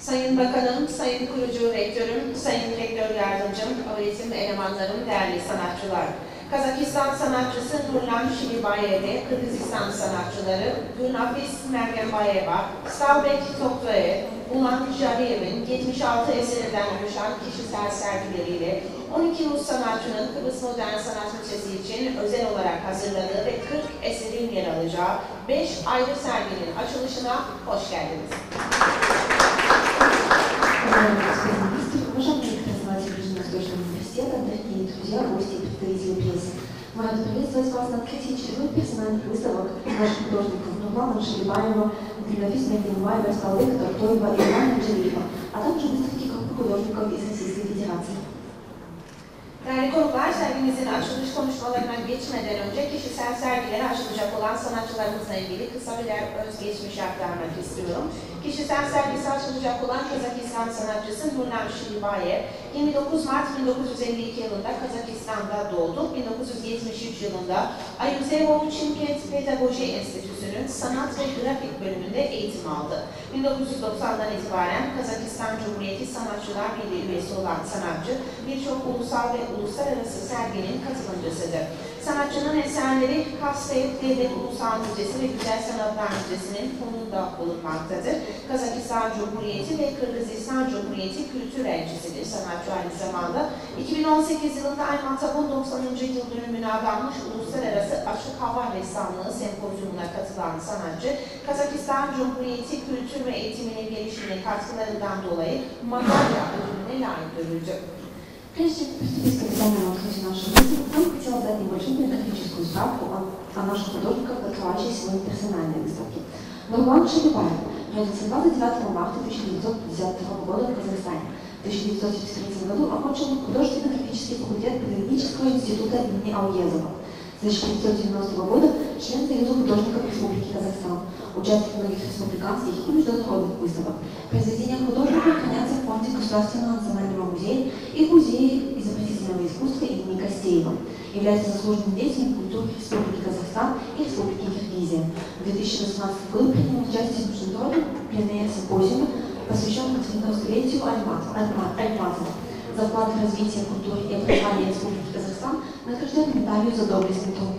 Sayın Bakanım, Sayın Kurucu Rektörüm, Sayın Rektör Yardımcım, öğretim elemanlarım, değerli sanatçılar. Kazakistan sanatçısı Nurlan Şilibayev, Kırgızistan sanatçıları Gülnafis Mergembayeva, Stavbek Toktoyev, Ulan Jariyev'in 76 eserinden oluşan kişisel sergileriyle 12 Rus sanatçının Kıbrıs Modern Sanat Müzesi için özel olarak hazırladığı ve 40 eserin yer alacağı 5 ayrı serginin açılışına hoş geldiniz. Уважаемые преподаватели Ближневосточного университета, дорогие друзья, гости и представители прессы, мы рады приветствовать вас на открытии 4 персональных выставок наших художников Нурлана Шилибаева, Гульнафис Мерgembayeva, Ставбека Тортоева и Улана Джариева, а также выставки группы художников из Российской Федерации. Değerli konuklar, sergimizin açılış konuşmalarına geçmeden önce kişisel sergilere açılacak olan sanatçılarımızla ilgili kısa bir özgeçmiş aktarmak istiyorum. Kişisel sergisi açılacak olan Kazakistan sanatçısı Nurlan Şilibayev, 29 Mart 1952 yılında Kazakistan'da doğdu. 1973 yılında Ayuzevo Çimkent Pedagoji Enstitüsü'nün sanat ve grafik bölümünde eğitim aldı. 1990'dan itibaren Kazakistan Cumhuriyeti Sanatçılar Birliği üyesi olan sanatçı, birçok ulusal ve uluslararası serginin katılımcısıdır. Sanatçının eserleri Kastev Devlet Ulusal Müzesi ve Güzel Sanatlar Müzesi'nin fonunda bulunmaktadır. Kazakistan Cumhuriyeti ve Kırgızistan Cumhuriyeti Kültür Elçisidir sanatçı aynı zamanda. 2018 yılında Aymantab'ın 90. yıl dönümüne adanmış Uluslararası Açık Hava Ressamlığı Sempozyumuna katılan sanatçı, Kazakistan Cumhuriyeti kültür ve eğitiminin gelişimine katkılarından dolayı madalya ödülüne layık görüldü. Прежде чем приступить к официальному открытию нашей выставки, я хотела дать небольшую биографическую справку о наших художниках, открывающей сегодня персональные выставки. Нурлан Шилибаев родился 29 марта 1952 года в Казахстане. В 1973 году окончил художественно-графический факультет Педагогического института имени Ауезова. С 1990 года член Союза художников Республики Казахстан, участник многих республиканских и международных выставок. Произведения художников хранятся в фонде Государственного национального музея и Музее изобразительного искусства имени Костеева. Является заслуженным деятелем культуры Республики Казахстан и Республики Киргизия. В 2018 году принял участие в международном пленэр-симпозиуме, посвященном 90-летию Альматы. За вклад в развитие культуры и образования Республики Казахстан награжден медалью за доблестный труд.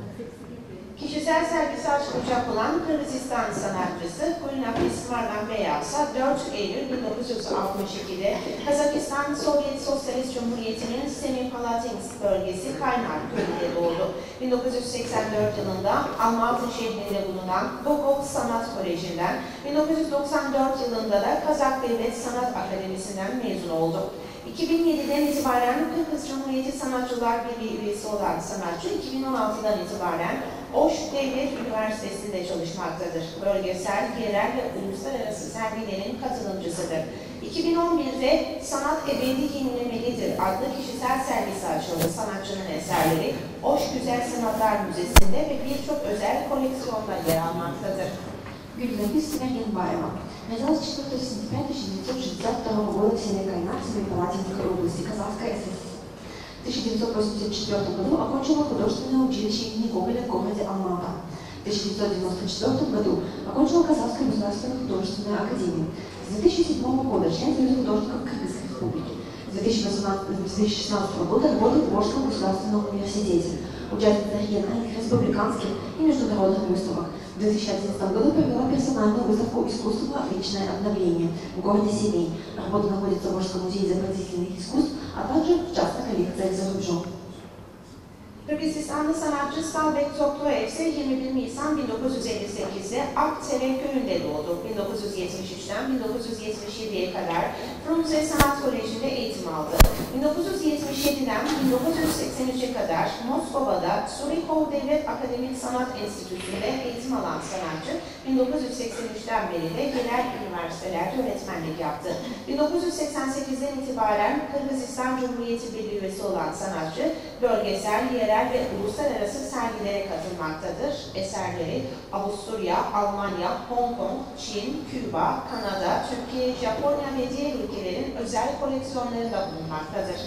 Kişisel sergisi açılacak olan Kırgızistan sanatçısı Gülnafis Mergembayeva 4 Eylül 1962'de Kazakistan Sovyet Sosyalist Cumhuriyeti'nin Semipalatinsk bölgesi Kaynar köyünde doğdu. 1984 yılında Almatı şehrinde bulunan Gogol Sanat Koleji'nden, 1994 yılında da Kazak Devlet Sanat Akademisi'nden mezun oldu. 2007'den itibaren Kırgız Cumhuriyeti Sanatçılar Birliği üyesi olan sanatçı, 2016'dan itibaren Oş Devlet Üniversitesi'nde çalışmaktadır. Bölgesel, yerel ve uluslararası sergilerin katılımcısıdır. 2011'de Sanat Ebedi Yenilemelidir adlı kişisel sergisi açıldı. Sanatçının eserleri Oş Güzel Sanatlar Müzesi'nde ve birçok özel koleksiyonda yer almaktadır. Гульнафис Мерgembayeva родилась 4 сентября 1962 года в селе Кайнар Семипалатинской области, Казахская ССР. В 1984 году окончила художественное училище имени Гоголя в городе Алмата. В 1994 году окончила Казахскую государственную художественную академию. С 2007 года член Союза художников Кыргызской республики. С 2016 года работает в Волжском государственном университете. Участница региональных, республиканских и международных выставок. В 2011 году провела персональную выставку «Искусство. Личное обновление» в городе Семей. Работа находится в Волжском музее изобразительных искусств, а также в частных коллекциях за рубежом. Kırgızistanlı sanatçı Stavbek Toktoyev ise 21 Nisan 1958'de Aktere köyünde doğdu. 1973'ten 1977'ye kadar Frunze Sanat Koleji'nde eğitim aldı. 1977'den 1983'e kadar Moskova'da Surikov Devlet Akademik Sanat Enstitüsü'nde eğitim alan sanatçı, 1983'ten beri de yerel üniversitelerde öğretmenlik yaptı. 1988'den itibaren Kırgızistan Cumhuriyeti Birliği üyesi olan sanatçı, bölgesel, yerel ve uluslararası sergilere katılmaktadır. Eserleri Avusturya, Almanya, Hong Kong, Çin, Küba, Kanada, Türkiye, Japonya ve diğer ülkelerin özel koleksiyonlarında bulunmaktadır.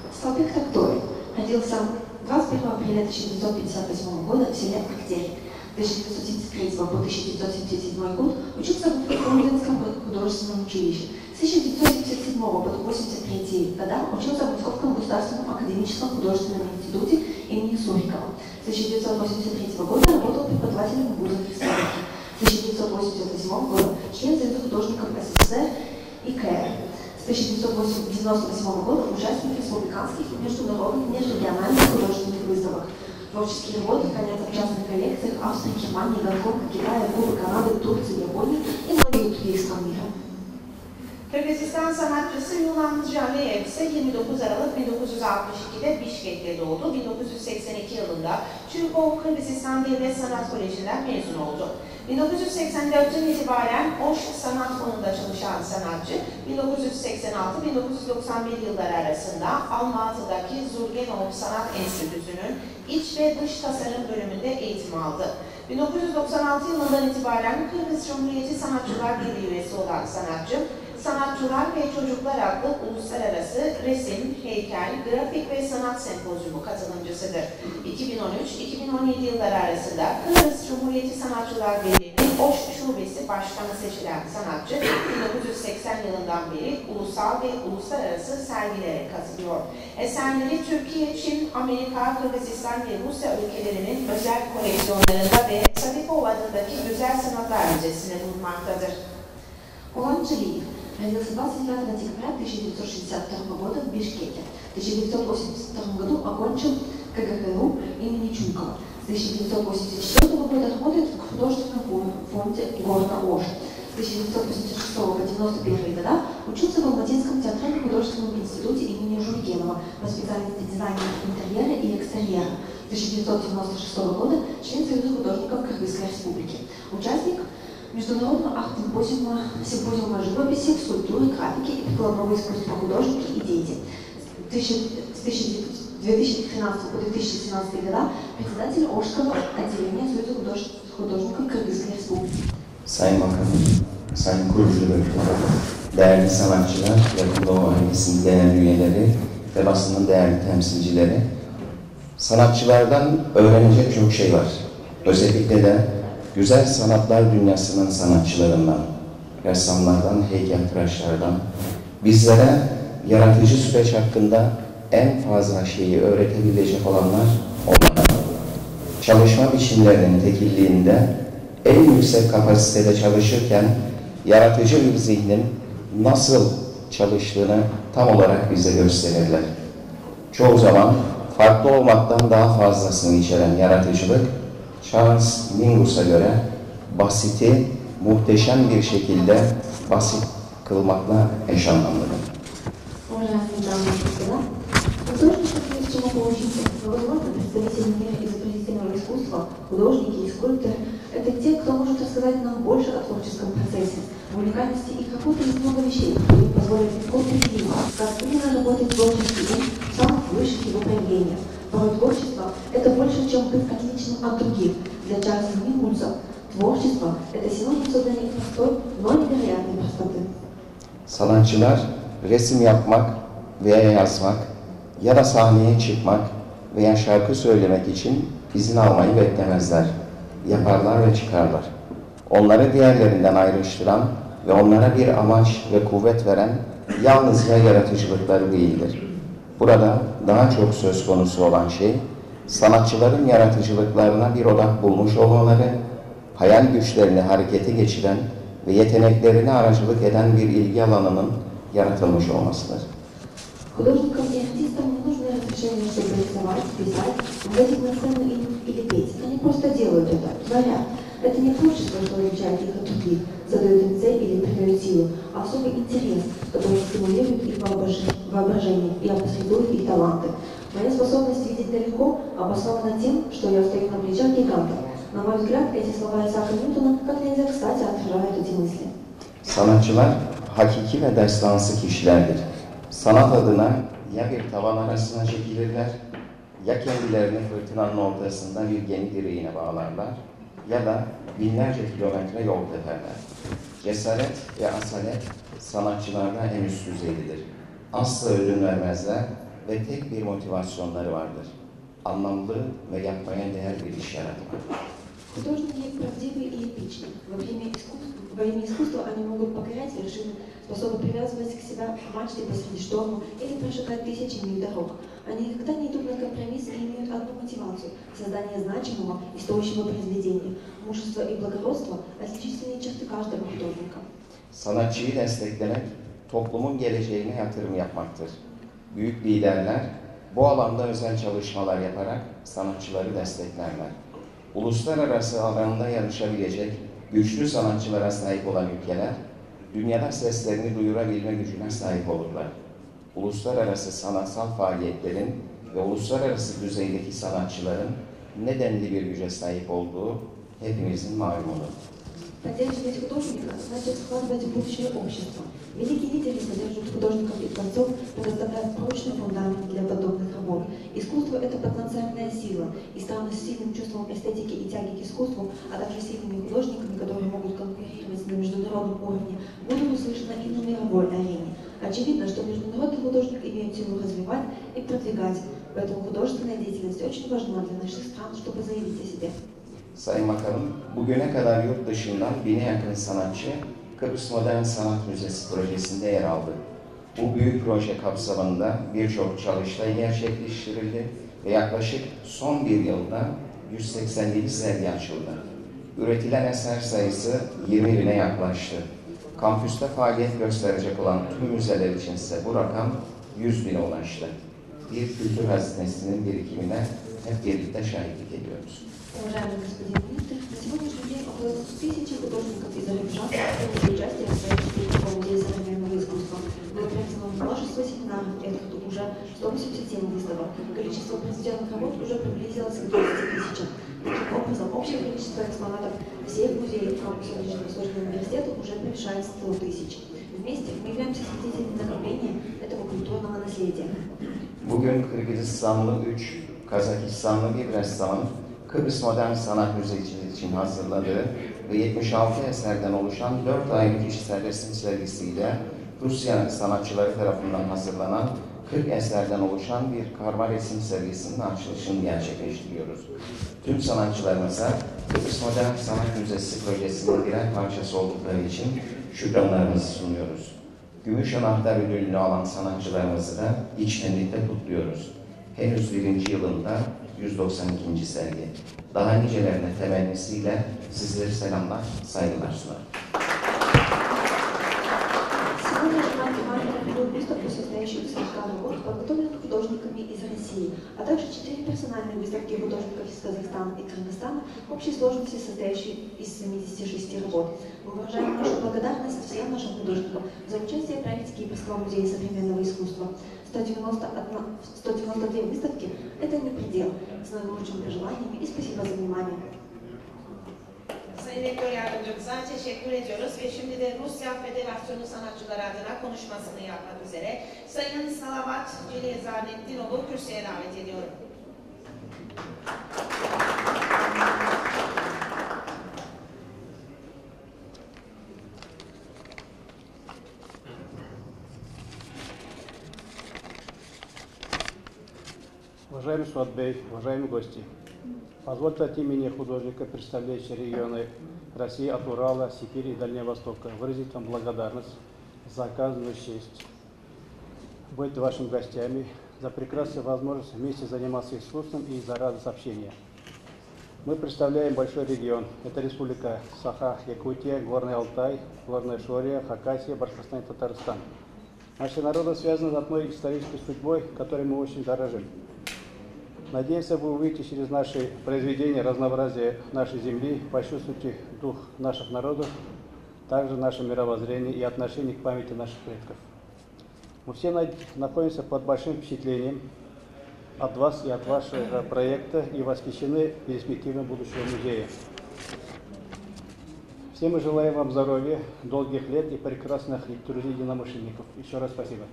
Ставбек Токtoyev родился 21 апреля 1958 года в селе Актерь. 1973 по 1977 год учился в Лондонском художественном училище. С 1977 по 1983 года учился в Московском государственном академическом художественном институте имени Сурикова. С 1983 года работал преподавателем вуза Христианки. С 1987 года член Союза художников СССР и КР. С 1998 года участник республиканских и международных межрегиональных художественных выставок. Творческие работы хранятся в частных коллекциях Австрии, Германии, Гонконга, Китая, Кубы, Канады, Турции, Японии и многих других стран мира. Kırgızistan sanatçısı Yunan Jaleyev ise 29 Aralık 1962'de Bişkek'te doğdu. 1982 yılında Çuykov Kırgızistan Devlet Sanat Koleji'nden mezun oldu. 1984'ten itibaren Oş Sanat Fonu'nda çalışan sanatçı, 1986-1991 yılları arasında Almatı'daki Zurgenov Sanat Enstitüsü'nün İç ve Dış Tasarım bölümünde eğitim aldı. 1996 yılından itibaren Kırgız Cumhuriyeti Sanatçılar Birliği üyesi olan sanatçı, Sanatçılar ve Çocuklar adlı uluslararası resim, heykel, grafik ve sanat sempozyumu katılımcısıdır. 2013-2017 yılları arasında Kırgız Cumhuriyeti Sanatçılar Birliği'nin Oş Şubesi Başkanı seçilen sanatçı, 1980 yılından beri ulusal ve uluslararası sergilere katılıyor. Eserleri Türkiye, Çin, Amerika, Kırgızistan ve Rusya ülkelerinin özel koleksiyonlarında ve Sadikov adındaki Güzel Sanatlar Müzesi'nde bulunmaktadır. Улан Джалиев родился 29 декабря 1962 года в Бишкеке. В 1982 году окончил КГХУ имени Чуйкова. С 1984 года работает в художественном фонде города Ош. С 1986 по 1991 года учился в Алматинском театрально-художественном институте имени Жургенова по специальности дизайна интерьера и экстерьера. С 1996 года член Союза художников Кыргызской Республики. Участник Международного арт-симпозиума живописи, скульптуры, графики и прикладного искусства художники и дети. С 2013 по 2017 года председатель Ошского отделения Союза художников Кыргызской Республики. Sayın Bakanım, Sayın Kurucu Direktörü, değerli sanatçılar, Yakın Doğu ailesinin değerli üyeleri ve basının değerli temsilcileri, sanatçılardan öğrenecek çok şey var. Özellikle de güzel sanatlar dünyasının sanatçılarından, ressamlardan, heykeltıraşlardan bizlere yaratıcı süreç hakkında en fazla şeyi öğretebilecek olanlar onlar. Çalışma biçimlerinin tekilliğinde en yüksek kapasitede çalışırken yaratıcı bir zihnin nasıl çalıştığını tam olarak bize gösterirler. Çoğu zaman farklı olmaktan daha fazlasını içeren yaratıcılık, Charles Mingus'a göre basiti muhteşem bir şekilde basit kılmakla eş anlamlıdır. Художники, чему поучиться, но, возможно, представители мира изобразительного искусства, художники и скульпторы – это те, кто может рассказать нам больше о творческом процессе, в уникальности и какой-то из много вещей, которые позволят легко определить, как именно работает творческий ум в самых высших его проявлениях. Порой творчество – это больше, чем быть отличным от других. Для Чарльза Мингуса творчество – это синоним создания простой, но невероятной простоты. Sanatçılar resim yapmak veya yazmak ya da sahneye çıkmak veya şarkı söylemek için izin almayı beklemezler. Yaparlar ve çıkarlar. Onları diğerlerinden ayrıştıran ve onlara bir amaç ve kuvvet veren yalnızca yaratıcılıkları değildir. Burada daha çok söz konusu olan şey, sanatçıların yaratıcılıklarına bir odak bulmuş olmaları, hayal güçlerini harekete geçiren ve yeteneklerine aracılık eden bir ilgi alanının yaratılmış olmasıdır. Художникам и артистам не нужно разрешение, чтобы рисовать, писать, выходить на сцену или петь. Они просто делают это, творят. Это не творчество, что отличает их от других, задает им цель или придает силу, а особый интерес, который стимулирует их воображение и опосредует их таланты. Моя способность видеть далеко обоснована тем, что я стою на плечах гиганта. На мой взгляд, эти слова Исаака Ньютона как nельзя кстати отражают эти мысли. Sanatçılar hakiki ve destansı kişilerdir. Sanat adına ya bir tavan arasına çekilirler, ya kendilerini fırtınanın ortasında bir gemi direğine bağlarlar, ya da binlerce kilometre yol teperler. Cesaret ve asalet sanatçılarda en üst düzeylidir. Asla ödün vermezler ve tek bir motivasyonları vardır. Anlamlı ve yapmaya değer bir iş yaratmak. Художники правдивы и эпичны. Во время искусства они могут покорять вершины, способны привязывать к себе мачты посреди шторма или прожигать тысячи миль дорог. Они никогда не идут на компромисс и имеют одну мотивацию – создание значимого и стоящего произведения. Мужество и благородство – отличительные черты каждого художника. Sanatçıyı desteklemek, toplumun geleceğine yatırım yapmaktır. Büyük liderler bu alanda özel çalışmalar yaparak sanatçıları desteklerler. Uluslararası alanda yarışabilecek güçlü sanatçılara sahip olan ülkeler, dünyada seslerini duyurabilme gücüne sahip olurlar. Uluslararası sanatsal faaliyetlerin ve uluslararası düzeydeki sanatçıların ne denli bir güce sahip olduğu hepimizin malumudur. Поддерживать художника значит вкладывать в будущее общества. Великие лидеры поддерживают художников и творцов, предоставляют прочный фундамент для подобных работ. Искусство – это потенциальная сила, и страны с сильным чувством эстетики и тяги к искусству, а также сильными художниками, которые могут конкурировать на международном уровне, будут услышаны и на мировой арене. Очевидно, что международный художник имеет силу развивать и продвигать, поэтому художественная деятельность очень важна для наших стран, чтобы заявить о себе. Sayın Bakanım, bugüne kadar yurt dışından 1000'e yakın sanatçı Kıbrıs Modern Sanat Müzesi projesinde yer aldı. Bu büyük proje kapsamında birçok çalıştay gerçekleştirildi ve yaklaşık son bir yılda 187 sergi açıldı. Üretilen eser sayısı 20.000'e yaklaştı. Kampüste faaliyet gösterecek olan tüm müzeler içinse bu rakam 100.000'e ulaştı. Bir kültür hazinesinin birikimine hep birlikte şahitlik ediyoruz. Уважаемый господин министр, на сегодняшний день около 1000 художников из-за рубежа приняли участие в своем в Музее современного искусства. Было проведено множество семинаров, и уже 187 выставок. Количество произведенных работ уже приблизилось к 20 000. Таким образом, общее количество экспонатов всех музеев кампуса Восточного университета уже превышает 100 000. Вместе мы являемся свидетелями накопления этого культурного наследия. Bugün Kırgızistanlı 3, Kazakistanlı bir ressamın Kıbrıs Modern Sanat Müzesi için hazırladığı ve 76 eserden oluşan 4 ayrı kişisel resim sergisiyle Rusya sanatçıları tarafından hazırlanan 40 eserden oluşan bir karma resim sergisinin açılışını gerçekleştiriyoruz. Tüm sanatçılarımıza Kıbrıs Modern Sanat Müzesi projesinin birer parçası oldukları için şükranlarımızı sunuyoruz. Gümüş Anahtar ödülünü alan sanatçılarımızı da içtenlikle kutluyoruz. Henüz birinci yılında 192. sergi. Daha nicelerine temennisiyle sizlere selamlar, saygılar sunarım. Сегодня же нам внимание придут выставку, состоящую из 40 работ, подготовленных художниками из России, а также 4 персональные выставки художников из Казахстана и Кыргызстана, общей сложности состоящей из 76 работ. Мы выражаем нашу благодарность всем нашим художникам за участие в проекте Кипрского музея современного искусства. 192 выставки – это не предел. С наилучшими пожеланиями и спасибо за внимание. Sayın Rektör Yardımcımıza teşekkür ediyoruz ve şimdi de Rusya Federasyonu sanatçıları adına konuşmasını yapmak üzere Sayın Salavat Celezarnetdinoğlu kürsüye davet ediyorum. Уважаемый Суатбей, уважаемые гости, позвольте от имени художника, представляющего регионы России от Урала, Сибири и Дальнего Востока, выразить вам благодарность за оказанную честь быть вашими гостями, за прекрасную возможность вместе заниматься искусством и за радость общения. Мы представляем большой регион. Это республика Саха, Якутия, Горный Алтай, Горная Шория, Хакасия, Башкортостан и Татарстан. Наши народы связаны одной исторической судьбой, которой мы очень дорожим. Надеемся, вы увидите через наши произведения разнообразие нашей земли, почувствуйте дух наших народов, также наше мировоззрение и отношение к памяти наших предков. Мы все находимся под большим впечатлением от вас и от вашего проекта и восхищены перспективой будущего музея. Все мы желаем вам здоровья, долгих лет и прекрасных друзей единомышленников. Еще раз спасибо.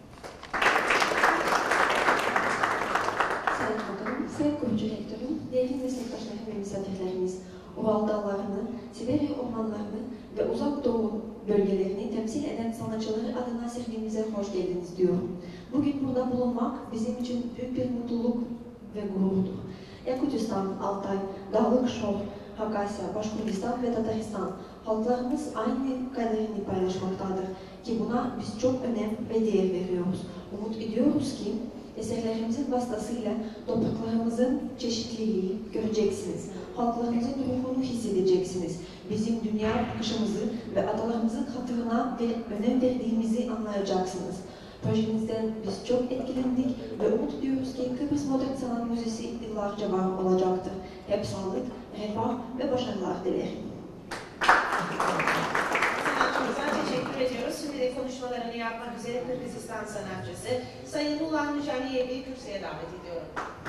Sayın Kurucu Rektörüm, değerli meslektaşlarım ve misafirlerimiz, Ural dağlarını, Sibirya ormanlarını ve uzak doğu bölgelerini temsil eden sanatçıları adına sergimize hoş geldiniz diyorum. Bugün burada bulunmak bizim için büyük bir mutluluk ve gururdur. Yakutistan, Altay, Dağlık Şor, Hakasya, Başkurdistan ve Tataristan halklarımız aynı kaderini paylaşmaktadır ki buna biz çok önem ve değer veriyoruz. Umut ediyoruz ki eserlerimizin vasıtasıyla topraklarımızın çeşitliliği göreceksiniz. Halklarımızın ruhunu hissedeceksiniz. Bizim dünya bakışımızı ve atalarımızın hatırına ve önem verdiğimizi anlayacaksınız. Projemizden biz çok etkilendik ve umut ediyoruz ki Kıbrıs Modern Sanat Müzesi yıllarca var olacaktır. Hep sağlık, refah ve başarılar dilerim. Sanatçımıza teşekkür ediyoruz. Şimdi de konuşmalarını yapmak üzere Kırgızistan sanatçısı Sayın Ulan Nujaniyevi'yi kürsüye davet ediyorum.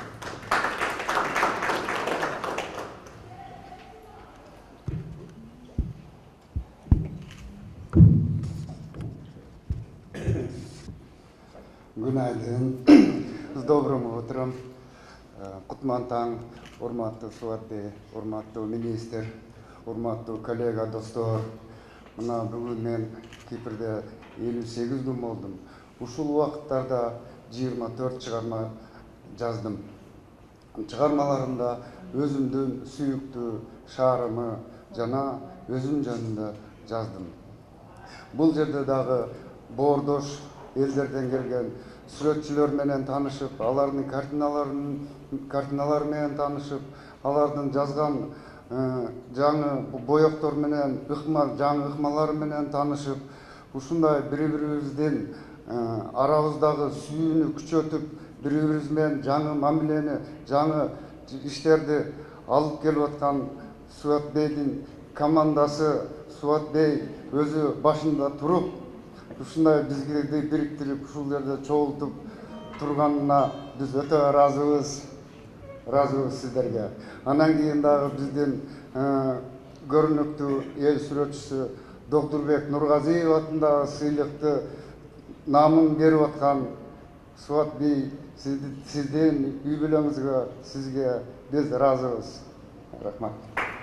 Günaydın. С добрым утром. Кутмантан, урматтуу Суатбей, урматтуу министр, урматтуу коллега, достор. Мына бүгүн мен Кипрде 58 күн болдум. Ушул убакыттарда 24 чыгарма жаздым. Чыгармаларымда өзүмдүн сүйүктүү шаарымы жана өзүм жөнүндө жаздым. Бул жерде дагы боордош елдерден келген сүрөтчүлөр менен таанышып, алардын картиналары менен таанышып, алардын жазган жаңы боектор менен жаңы ыкмалары менен таанышып, ушундай бири-бирибиздин арабыздагы сүйүүнү күчөтүп, бири-бирибиз менен жаңы мамилени, жаңы иштерди алып келип аткан Суатбейдин командасы, Суатбей өзү башында туруп, ушундай бизди бириктирип, ушул жерде чогултуп турганына биз өтө ыраазыбыз сиздерге. Анан кийин дагы биздин көрүнүктүү эл сүрөтчүсү Доктурбек Нургазиев атындагы сыйлыкты намын берип аткан Суатбей, сиздин үй бүлөңүзгө, сизге биз ыраазыбыз. Рахмат.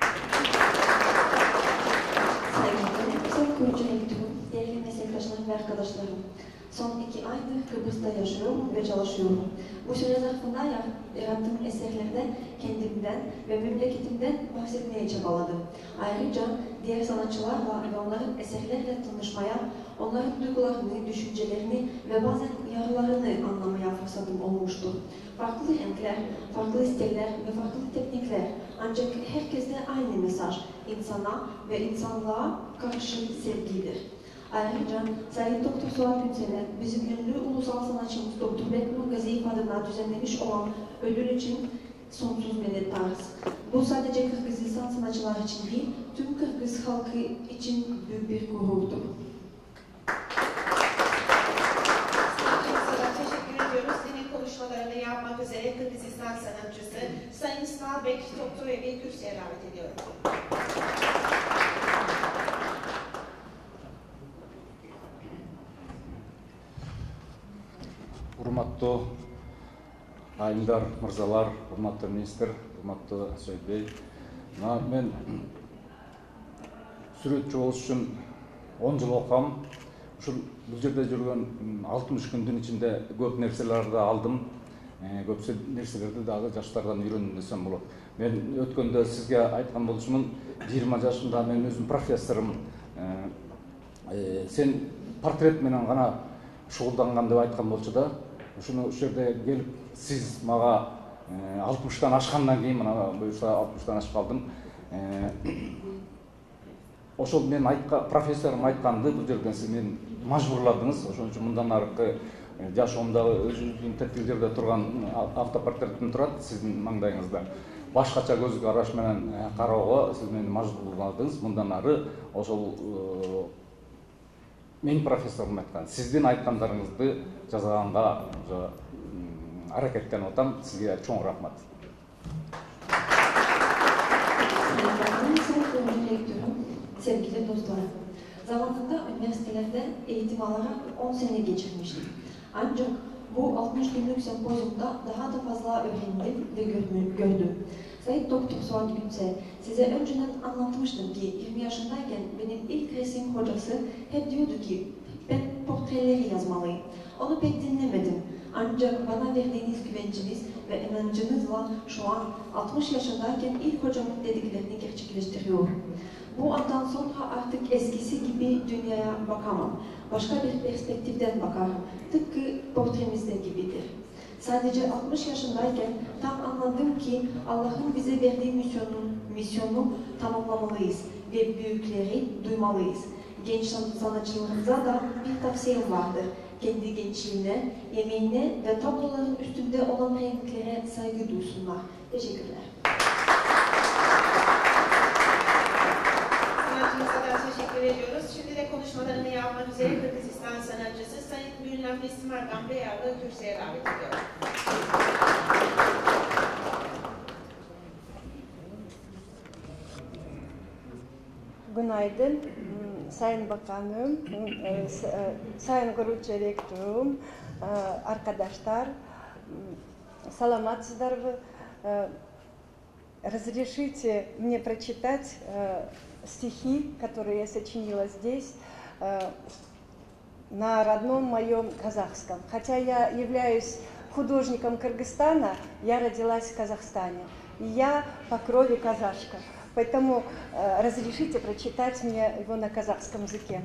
Değerli meslektaşlarım ve arkadaşlarım, son 2 aydır Kıbrıs'ta yaşıyorum ve çalışıyorum. Bu süre zarfında yarattığım eserlerde kendimden ve memleketimden bahsetmeye çabaladım. Ayrıca diğer sanatçılarla ve onların eserlerle tanışmaya, onların duygularını, düşüncelerini ve bazen yaralarını anlamaya fırsatım olmuştu. Farklı renkler, farklı stiller ve farklı teknikler, ancak herkeste aynı mesaj, insana ve insanlığa karşı sevgidir. Ayrıca Sayın Doktor Suat Günseler, bizim ünlü ulusal sanatçımız Doktubek Nurgaziyev adına düzenlemiş olan ödül için sonsuz minnettarız. Bu sadece Kırgızistan sanatçılar için değil, tüm Kırgız halkı için büyük bir gururdur. Sanatçımıza teşekkür ediyoruz. Senin konuşmalarını yapmak üzere Kırgızistan sanatçısı Sayın Slavbek Toktoyev'i kürsüye davet ediyorum. Урматтуу айымдар, мырзалар, урматтуу министр, урматтуу Сөйбей. Мен сүрөтчү болуш үчүн 10 жыл окугам. Ушул бул жерде жүргөн 60 күндүн ичинде көп нерселерди алдым. Көп нерселерди дагы жаштардан үйрөндүм десем болот. Мен өткөндө сизге айткан болчумун, 20 жашымда мен өзүм профессорум. Сен портрет менен гана шугулданган деп айткан болчу да. Ушуну ушул жерде келип, сиз мага 60-тан ашкандан кийин, мына буюрса 60-тан ашып калдым. Ошол мен профессорум айтканды бул жерден сиз мени мажбурладыңыз. Ошон үчүн мындан аркы жашоомдагы өзүңүздүн тетик жерде турган автопортретим турат сиздин маңдайыңызда. Башкача көз караш менен кароого сиз мени мажбурладыңыз. Мындан ары ошол мен профессорум айткан, сиздин айткандарыңызды жазганга аракеттенип атам. Сизге чоң рахмат. Sevgili dostlarım, zamanında üniversitelerde eğitim alarak 10 sene geçirmiştim. Ancak bu 60 günlük sempozyumda daha da fazla öğrendim ve gördüm. Sayın Doktor Suat Günsel, size önceden anlatmıştım ki 20 yaşındayken benim ilk resim hocası hep diyordu ki ben portreleri yazmalıyım. Onu pek dinlemedim. Ancak bana verdiğiniz güvenciniz ve inancınızla şu an 60 yaşındayken ilk hocamın dediklerini gerçekleştiriyorum. Bu andan sonra artık eskisi gibi dünyaya bakamam. Başka bir perspektiften bakarım. Tıpkı portremizde gibidir. Sadece 60 yaşındayken tam anladım ki Allah'ın bize verdiği misyonu tamamlamalıyız ve büyükleri duymalıyız. Genç sanatçılarımıza da bir tavsiyem vardır. Kendi gençliğine, emeğine ve tabloların üstünde olan renklere saygı duysunlar. Teşekkürler. Sanatçımıza da teşekkür ediyoruz. Şimdi de konuşmalarını yapmak üzere Kırgızistan sanatçısı Sayın Gülnaz Neslimargan Beyar'ı kürsüye davet ediyorum. Günaydın, Sayın Bakanım, Sayın Grup Rektörüm, arkadaşlar, саламатсыздар вы. Разрешите мне прочитать стихи, которые я сочинила здесь, на родном моем казахском. Хотя я являюсь художником Кыргызстана, я родилась в Казахстане. И я по крови казашка. Поэтому разрешите прочитать мне его на казахском языке.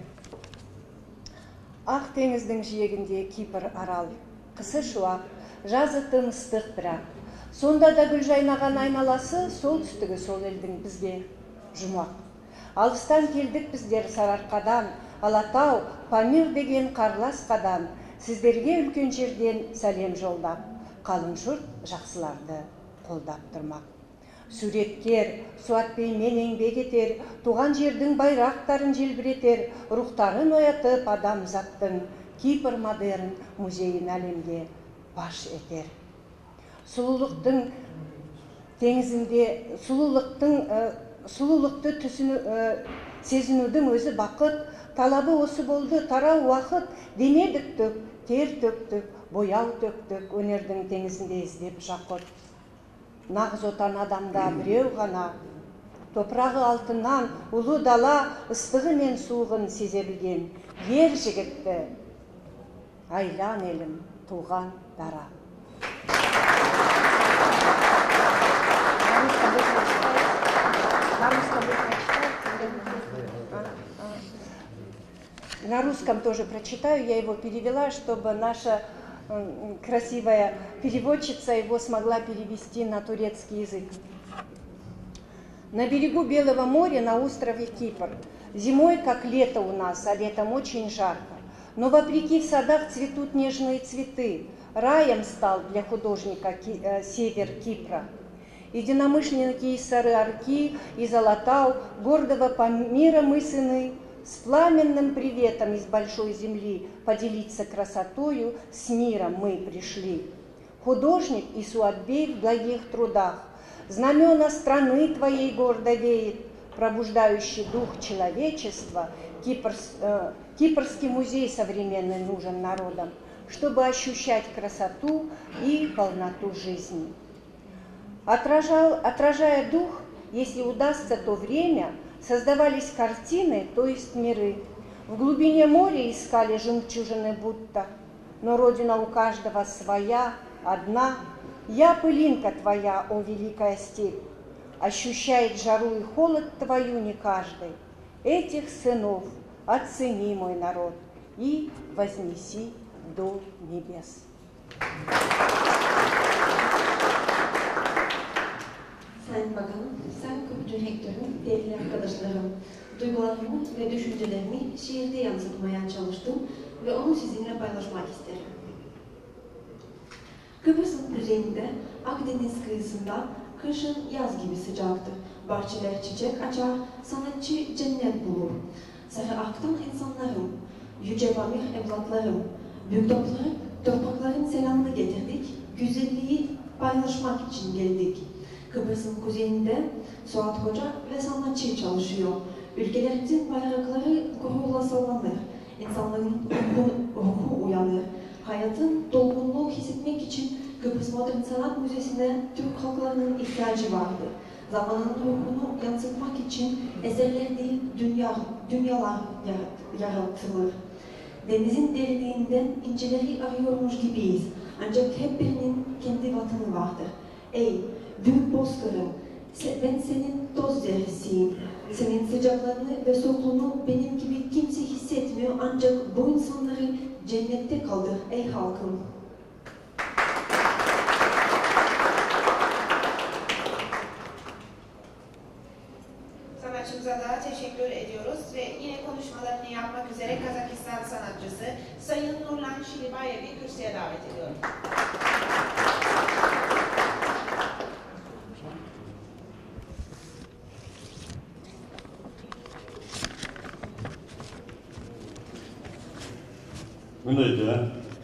Ақ теңіздің жиегінде Кипр арал, қысы шуақ, жазы тым ыстық бірақ. Сонда да гүл жайнаған айналасы, солтүстігі сол елдің бізге жұмақ. Алыстан келдік біздер Сарыарқадан, Алатау, Памир деген қарласқадан, сіздерге үлкен жерден сәлем жолдап, қалың жұрт жақсыларды қолдап тұрмақ. Суреткер, суатпеймен еңбек етер, туған жердің байрақтарын желбіретер, рухтарын оятып адамзаттың, Кипр модерн музейін әлемге паш етер. Сұлулықтың теңізінде, сұлулықты сезінудің өзі бақыт, талабы осы болды тарау уақыт, дене бүктік, тер төктік, бояу төктік, өнердің теңізінде іздеп жақұт. Нағыз отан адамда біреу ғана, топырағы алтыннан, ұлы дала, ыстығы мен суығын сезе білген, ер жігітті, айлан елім, туған дара. На русском тоже прочитаю, я его перевела, чтобы наша красивая переводчица его смогла перевести на турецкий язык. На берегу Белого моря на острове Кипр. Зимой, как лето у нас, а летом очень жарко. Но вопреки в садах цветут нежные цветы. Раем стал для художника север Кипра. Единомышленники из Сары-Арки, из Алатау, гордого Памира мы сыны, с пламенным приветом из большой земли поделиться красотою с миром мы пришли. Художник и Суатбей в благих трудах, знамена страны твоей гордо веет, пробуждающий дух человечества, Кипрский музей современный нужен народам, чтобы ощущать красоту и полноту жизни. Отражая дух, если удастся то время, создавались картины, то есть миры. В глубине моря искали жемчужины будто, но родина у каждого своя, одна. Я пылинка твоя, о великая степь, ощущает жару и холод твою не каждый. Этих сынов оцени, мой народ, и вознеси до небес. Sayın Bakanım, Sayın Kurucu Rektörüm, değerli arkadaşlarım, duygularımı ve düşüncelerimi şiirde yansıtmaya çalıştım ve onu sizinle paylaşmak isterim. Kıbrıs'ın kuzeyinde, Akdeniz kıyısında kışın yaz gibi sıcaktır. Bahçeler çiçek açar, sanatçı cennet bulur. Sarıark'tan insanlarım, yüce Pamir evlatlarım, büyük toprakların selamını getirdik, güzelliği paylaşmak için geldik. Kıbrıs'ın kuzeyinde Suat Hoca ve sanatçı çalışıyor. Ülkelerimizin bayrakları gururla sallanır. İnsanların ruhu uyanır. Hayatın dolgunluğu hissetmek için Kıbrıs Modern Sanat Müzesi'ne Türk halklarının ihtiyacı vardı. Zamanın ruhunu yansıtmak için eserler değil, dünyalar yaratılır. Denizin derinliğinden incileri arıyormuş gibiyiz. Ancak hep birinin kendi vatanı vardır. Ey büyük bozkırım, ben senin toz zerresiyim. Senin sıcaklığını ve soğukluğunu benim gibi kimse hissetmiyor, ancak bu insanları cennette kaldır ey halkım. Sanatçımıza da teşekkür ediyoruz ve yine konuşmalarını yapmak üzere Kazakistan sanatçısı Sayın Nurlan Şilibayev'i kürsüye davet ediyorum. Güneyde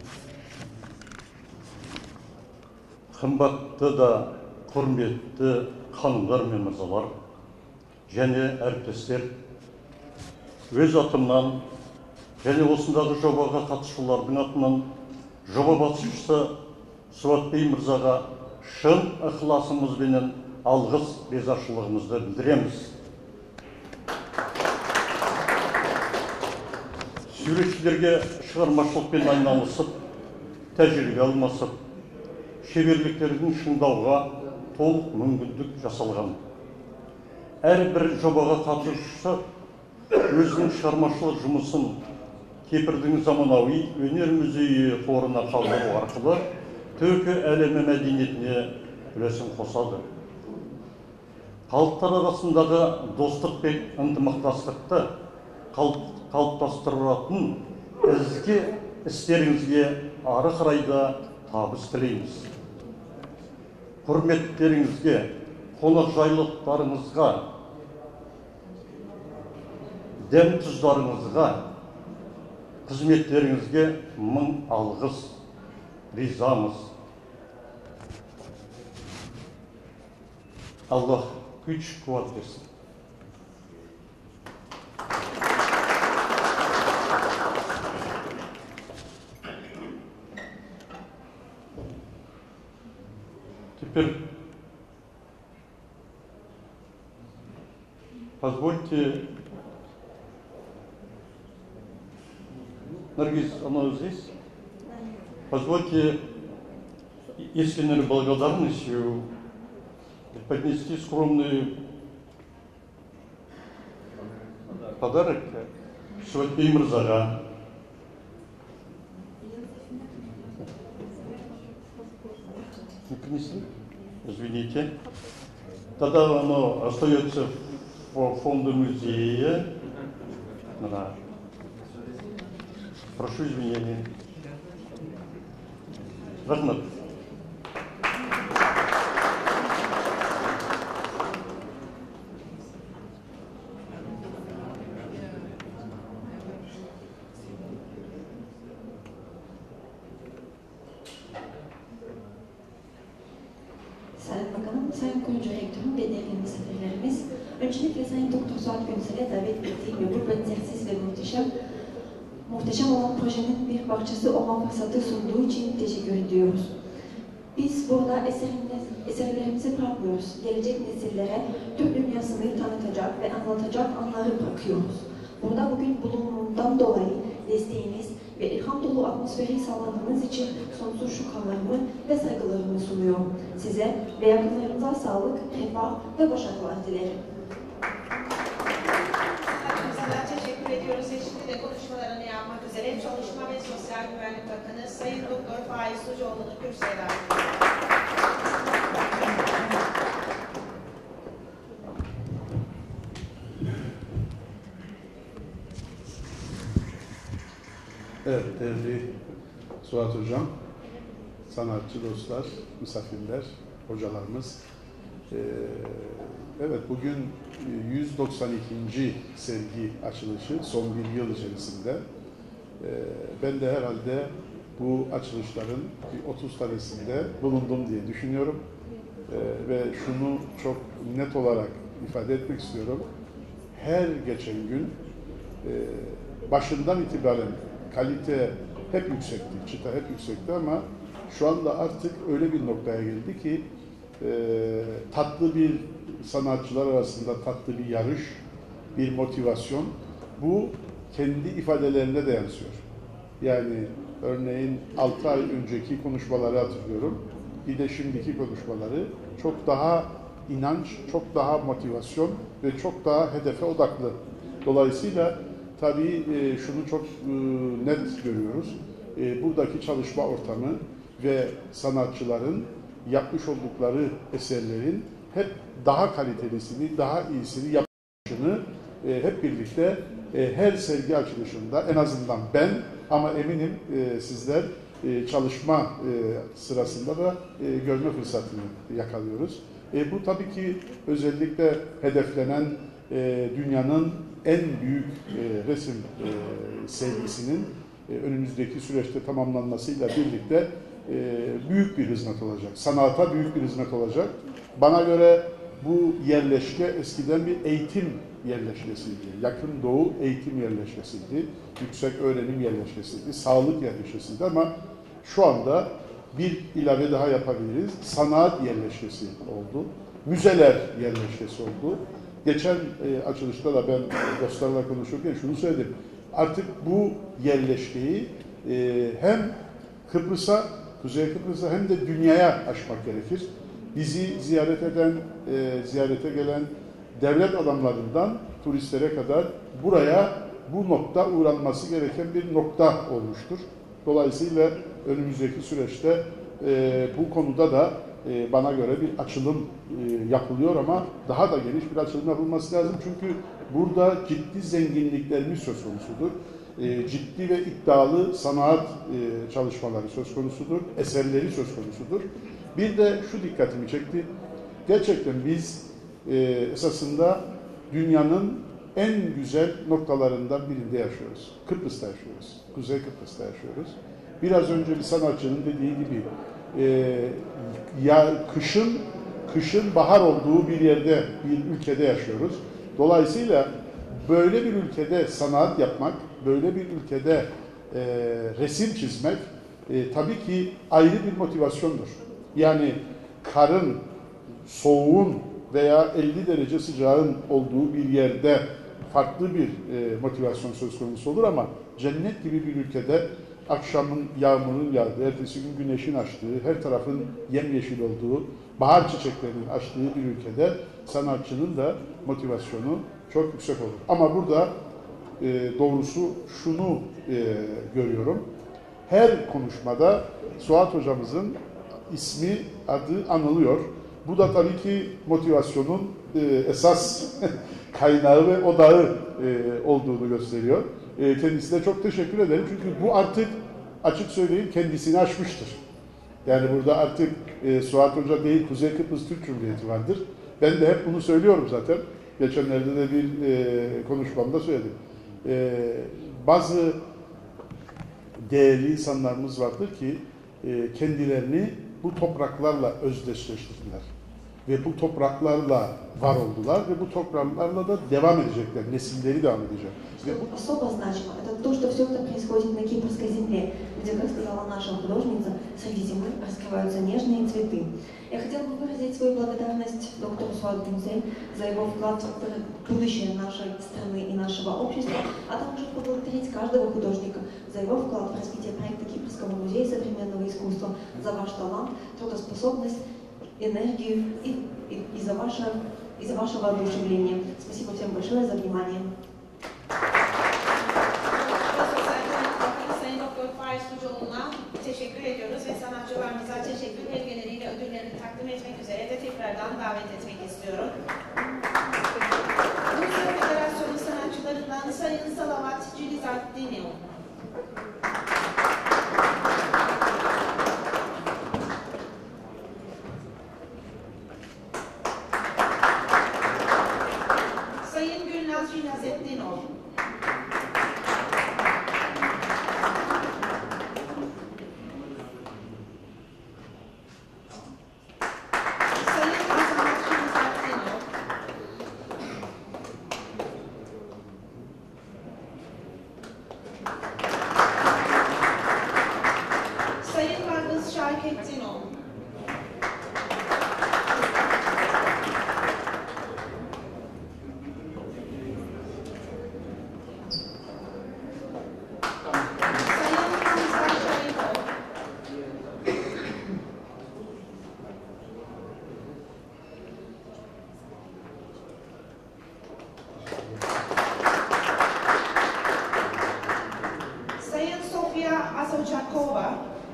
kımbatlı da hürmetli hanımlar ve mırzalar, және әріптестер, өз атымнан және осындағы жобаға қатысушылардың атынан жоба басшысы Суатбей мырзаға шын ықыласымызбенен алғыс ризашылығымызды білдіреміз. Суретшілерге шығармашылықпен айналысып, тәжірибе алмасып, шеберліктерін шыңдауға толық мүмкіндік жасалған. Әрбір жобаға қатысушы өзінің шығармашылық жұмысын Кипрдің заманауи өнер музейі қорына қалдыру арқылы түркі әлемі мәдениетіне үлесін қосады. Халықтар арасындағы достық пен ынтымақтастықты қалыптастыратын ізгі істеріңізге ары қарай да табыс тілейміз. Құрметтеріңізге, қонақжайлықтарыңызға, дәм тұздарыңызға, қызметтеріңізге мың алғыс, ризамыз. Allah güç kuvvet versin. Теперь позвольте, Наргиз, она здесь? Позвольте искренней благодарностью поднести скромный подарок Суатбей мырзаға. Не принесли? Извините. Тогда оно остается в фонде музея. Да. Прошу извинения. Рахмат. Sayın Bakanım, Sayın Kurucu Rektörüm ve değerli misafirlerimiz, öncelikle Sayın Doktor Suat Gönsel'e davet ettiğim ve bu benzersiz ve muhteşem olan projenin bir parçası olma fırsatı sunduğu için teşekkür ediyoruz. Biz burada eserlerimizi bırakmıyoruz. Gelecek nesillere Türk dünyasını tanıtacak ve anlatacak anları bırakıyoruz. Burada bugün bulunduğundan dolayı desteğiniz ve ilham dolu atmosferi sağladığınız için sonsuz şükranlarımı ve saygılarımı sunuyorum. Size ve yakınlarınıza sağlık, refah ve başarılar dilerim. Sanatçımıza teşekkür ediyoruz ve şimdi de konuşmalarını yapmak üzere Çalışma ve Sosyal Güvenlik Bakanı Sayın Doktor Faiz Sucuoğlu'nu kürsüye davet ediyoruz. Evet, değerli Suat Hocam, sanatçı dostlar, misafirler, hocalarımız. Evet, bugün 192. sergi açılışı son bir yıl içerisinde. Ben de herhalde bu açılışların bir 30 tanesinde bulundum diye düşünüyorum. Ve şunu çok net olarak ifade etmek istiyorum. Her geçen gün başından itibaren kalite hep yüksekti, çıta hep yüksekti ama şu anda artık öyle bir noktaya geldi ki tatlı bir sanatçılar arasında tatlı bir yarış, bir motivasyon, bu kendi ifadelerinde de yansıyor. Yani örneğin 6 ay önceki konuşmaları hatırlıyorum. Bir de şimdiki konuşmaları çok daha inanç, çok daha motivasyon ve çok daha hedefe odaklı. Dolayısıyla tabii şunu çok net görüyoruz. Buradaki çalışma ortamı ve sanatçıların yapmış oldukları eserlerin hep daha kalitelisini, daha iyisini yapışını hep birlikte her sergi açılışında en azından ben ama eminim sizler çalışma sırasında da görme fırsatını yakalıyoruz. Bu tabii ki özellikle hedeflenen dünyanın en büyük resim sergisinin önümüzdeki süreçte tamamlanmasıyla birlikte büyük bir hizmet olacak. Sanata büyük bir hizmet olacak. Bana göre bu yerleşke eskiden bir eğitim yerleşkesiydi. Yakın Doğu eğitim yerleşkesiydi. Yüksek öğrenim yerleşkesiydi. Sağlık yerleşkesiydi ama şu anda bir ilave daha yapabiliriz. Sanat yerleşkesi oldu. Müzeler yerleşkesi oldu. Geçen açılışta da ben dostlarla konuşurken şunu söyledim. Artık bu yerleşkeyi hem Kıbrıs'a, Kuzey Kıbrıs'a hem de dünyaya aşmak gerekir. Bizi ziyaret eden, ziyarete gelen devlet adamlarından turistlere kadar buraya bu nokta uğranması gereken bir nokta olmuştur. Dolayısıyla önümüzdeki süreçte bu konuda da bana göre bir açılım yapılıyor ama daha da geniş bir açılım yapılması lazım. Çünkü burada ciddi zenginliklerimiz söz konusudur. Ciddi ve iddialı sanat çalışmaları söz konusudur. Eserleri söz konusudur. Bir de şu dikkatimi çekti. Gerçekten biz esasında dünyanın en güzel noktalarından birinde yaşıyoruz. Kıbrıs'ta yaşıyoruz. Kuzey Kıbrıs'ta yaşıyoruz. Biraz önce bir sanatçının dediği gibi ya kışın bahar olduğu bir yerde, bir ülkede yaşıyoruz. Dolayısıyla böyle bir ülkede sanat yapmak, böyle bir ülkede resim çizmek tabii ki ayrı bir motivasyondur. Yani karın, soğuğun veya 50 derece sıcağın olduğu bir yerde farklı bir motivasyon söz konusu olur ama cennet gibi bir ülkede akşamın yağmurun yağdığı, ertesi gün güneşin açtığı, her tarafın yemyeşil olduğu, bahar çiçeklerinin açtığı bir ülkede sanatçının da motivasyonu çok yüksek olur. Ama burada doğrusu şunu görüyorum. Her konuşmada Suat hocamızın ismi, adı anılıyor. Bu da tabii ki motivasyonun esas kaynağı ve odağı olduğunu gösteriyor. Kendisine çok teşekkür ederim. Çünkü bu artık açık söyleyeyim kendisini aşmıştır. Yani burada artık Suat Hoca değil Kuzey Kıbrıs Türk Cumhuriyeti vardır. Ben de hep bunu söylüyorum zaten. Geçenlerde de bir konuşmamda söyledim. Bazı değerli insanlarımız vardır ki kendilerini bu topraklarla özdeşleştirdiler. Ve bu topraklarla var oldular ve bu topraklarla da devam edecekler. Nesilleri devam edecek. Особо значимо это то, что все это происходит на Кипрской земле, где, как сказала наша художница, среди земли раскрываются нежные цветы. Я хотела бы выразить свою благодарность доктору Суату Мусей за его вклад в будущее нашей страны и нашего общества, а также поблагодарить каждого художника за его вклад в развитие проекта Кипрского музея современного искусства, за ваш талант, трудоспособность, энергию и за ваше воодушевление. Спасибо всем большое за внимание. Sayın Doktor Faiz Sucuoğlu'na teşekkür ediyoruz ve sanatçılarımıza teşekkür belgeleriyle ödüllerini takdim etmek üzere de tekrardan davet etmek istiyorum. Rusya Federasyonu sanatçılarından Sayın Salavat Cilizadinov. Sayın Gülnaz Cinazettinov. Sayın Azamat Cinazettinov. Olga Azochakova.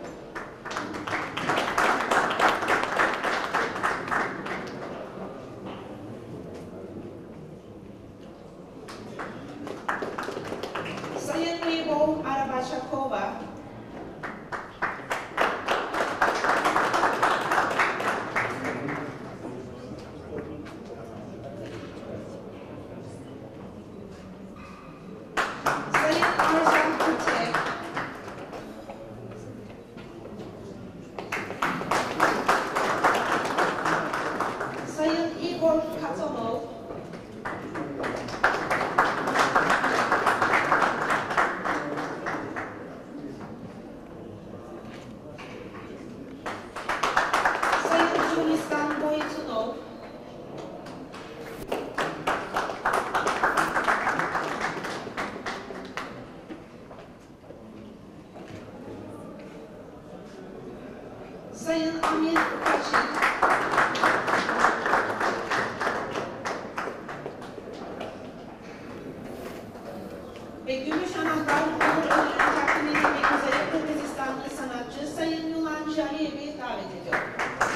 Sayın Lyubov Arabachakova. Sayın Arjan Kutek. Sayın Igor Katonov. Sayın Julistan Boytunov. Sayın Amir Kaçin. Ve gümüş anahtar onur ödülünü takdim edilmek üzere Kırgızistanlı sanatçı Sayın Yulan Jaliyev'i davet ediyorum.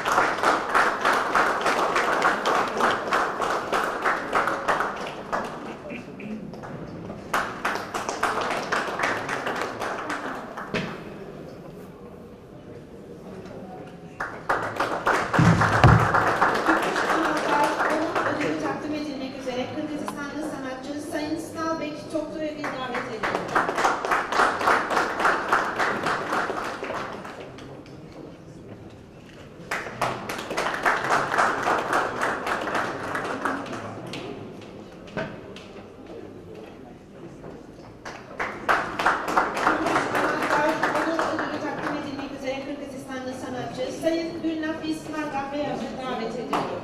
Gümüş anahtar onur ödülü takdim edilmek üzere Kırgızistanlı sanatçı Sayın Snalbek Toktoyev'i davet ediyorum. Onur ödülü takdim edilmek üzere Kırgızistanlı sanatçı Sayın Gülnafis Margabeyaz'ı davet ediyorum.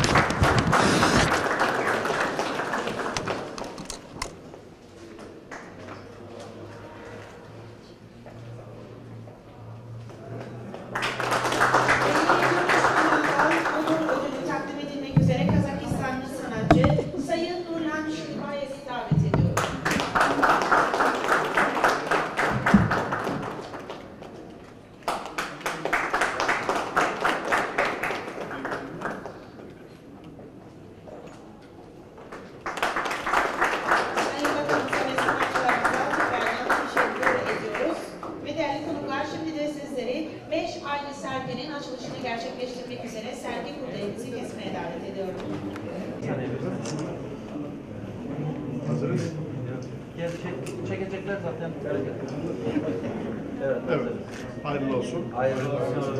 Onur ödülü takdim edilmek üzere Kazakistanlı sanatçı Sayın Nurlan Şibayev'i davet ediyorum. Sayın Bakanımıza ve sanatçılarımıza tekrardan teşekkür ediyoruz. Ve değerli konuklar, şimdi de sizleri 5 aylı serginin açılışını gerçekleştirmek üzere sergi kurdelemizi kesmeye davet ediyorum. Hazırız. Çekecekler zaten. Evet. Evet. Hayırlı olsun. Hayırlı olsun.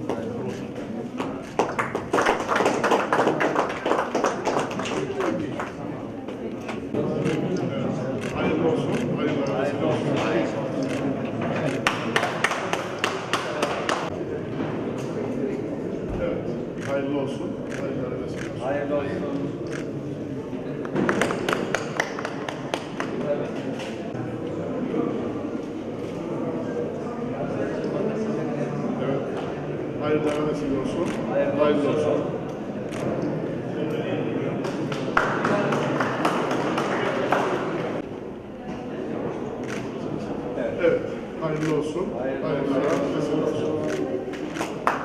Hayırlı olsun. Hayırlı olsun. Evet. Hayırlı olsun. Hayırlı olsun. Hayırlı olsun. Evet. Hayırlı olsun. Hayırlı olsun. Evet. Hayırlı olsun. Hayırlı olsun.